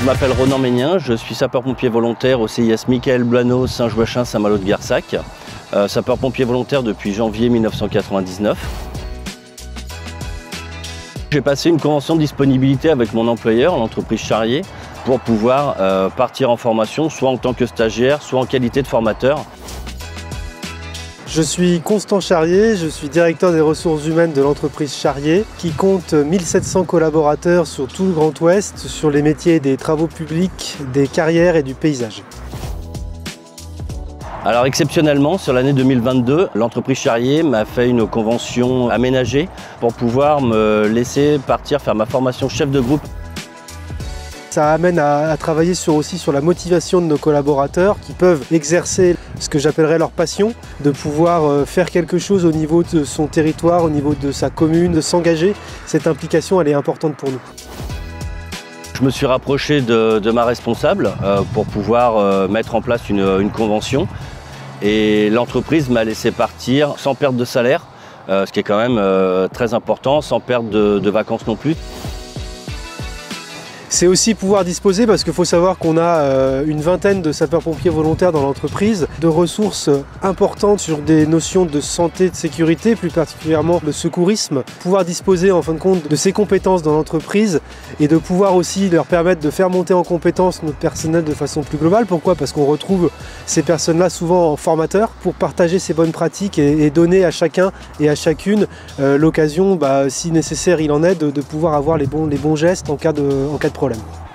m'appelle Ronan Ménien, je suis sapeur-pompier volontaire au CIS Michael Blaneau, Saint-Joachim, Saint-Malo de Garsac. Sapeur-pompier volontaire depuis janvier 1999. J'ai passé une convention de disponibilité avec mon employeur, l'entreprise Charrier, pour pouvoir partir en formation, soit en tant que stagiaire, soit en qualité de formateur. Je suis Constant Charrier, je suis directeur des ressources humaines de l'entreprise Charrier qui compte 1700 collaborateurs sur tout le Grand Ouest, sur les métiers des travaux publics, des carrières et du paysage. Alors exceptionnellement, sur l'année 2022, l'entreprise Charrier m'a fait une convention aménagée pour pouvoir me laisser partir faire ma formation chef de groupe. Ça amène à travailler aussi sur la motivation de nos collaborateurs qui peuvent exercer ce que j'appellerais leur passion, de pouvoir faire quelque chose au niveau de son territoire, au niveau de sa commune, de s'engager. Cette implication, elle est importante pour nous. Je me suis rapproché de ma responsable pour pouvoir mettre en place une convention et l'entreprise m'a laissé partir sans perte de salaire, ce qui est quand même très important, sans perte de vacances non plus. C'est aussi pouvoir disposer, parce qu'il faut savoir qu'on a une vingtaine de sapeurs-pompiers volontaires dans l'entreprise, de ressources importantes sur des notions de santé, de sécurité, plus particulièrement le secourisme. Pouvoir disposer en fin de compte de ces compétences dans l'entreprise et de pouvoir aussi leur permettre de faire monter en compétence notre personnel de façon plus globale. Pourquoi? Parce qu'on retrouve ces personnes-là souvent en formateur pour partager ces bonnes pratiques et donner à chacun et à chacune l'occasion, si nécessaire il en est, de pouvoir avoir les bons gestes en cas de problème.